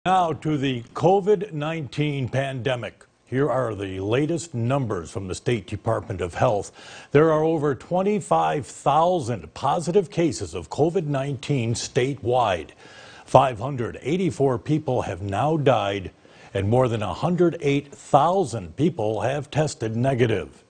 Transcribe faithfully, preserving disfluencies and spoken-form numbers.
Now to the COVID nineteen pandemic. Here are the latest numbers from the State Department of Health. There are over twenty-five thousand positive cases of COVID nineteen statewide. five hundred eighty-four people have now died, and more than one hundred eight thousand people have tested negative.